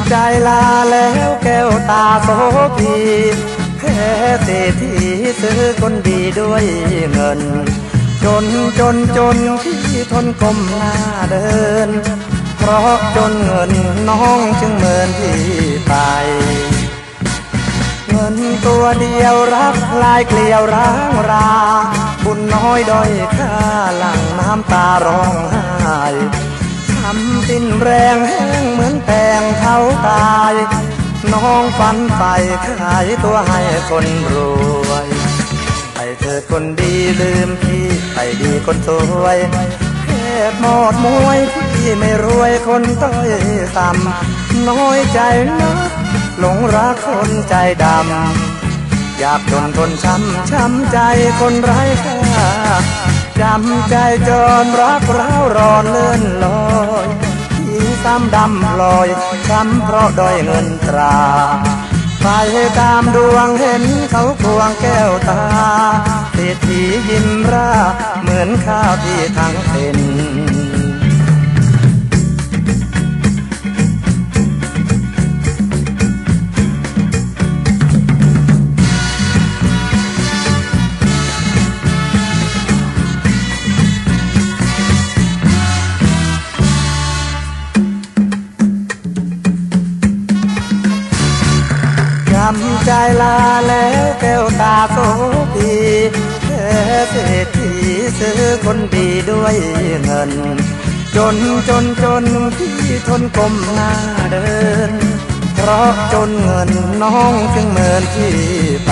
ำใจลาแล้วแก้วตาโสพีแพ้เศรษฐีซื้อคนดีด้วยเงินจนที่ทนก้มหน้าเดินเพราะจนเงินน้องจึงเหมือนที่ไปเงินตัวเดียวรักลายเกลียวร้างราบุญน้อยด้อยค่าหลั่งน้ำตาร้องไห้ทำสิ้นแรงแห้งเหมือนแตงเท้าตายน้องฝันใฝ่ขายตัวให้คนรวยไปเถิดคนดีลืมพี่ไปดีคนสวยแค่หมดมวยพี่ไม่รวยคนต้อยต่ำน้อยใจนะหลงรักคนใจดำอยากจนทนช้ำใจคนไร้ค่าจำใจจนรักร้าวรอนเลื่อนลอยที่ซ้ำดำลอยช้ำเพราะด้อยเงินตราไปตามดวงเห็นเขาควงแก้วตาเศรษฐียิ้มร่าเหมือนข้าวที่ทั้งเป็นทำใจลาแล้วแก้วตาโสพีแค่เศรษฐีซื้อคนดีด้วยเงินจนที่ทนก้มหน้าเดินเพราะจนเงินน้องจึงเหมือนที่ไป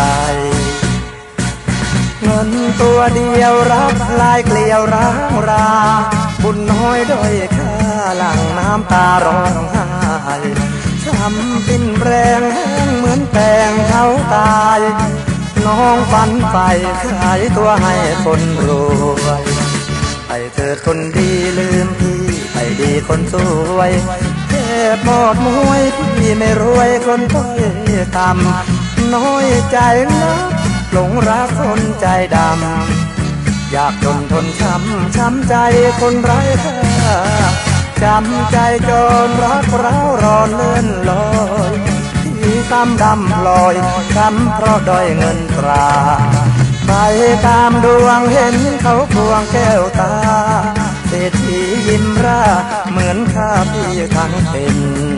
เงินตัวเดียวรับลายเกลียวร้างราบุญน้อยด้อยค่าหลั่งน้ำตาร้องไห้ช้ำสิ้นแรงแห้งเหมือนแตงเท้าตายน้องฝันใฝ่ขายตัวให้คนรวยไปเถิดคนดีลืมพี่ไปดีคนสวยแค่หมดมวยพี่ไม่รวยคนต้อยต่ำน้อยใจนะหลงรักคนใจดำอยากจนทนช้ำใจคนไร้ค่าจำใจจนรักร้าวรอนเลื่อนลอยที่ซ้ำดำลอยช้ำเพราะด้อยเงินตราไปตามดวงเห็นเขาควงแก้วตาเศรษฐียิ้มร่าเหมือนข้าพี่ทั้งเป็น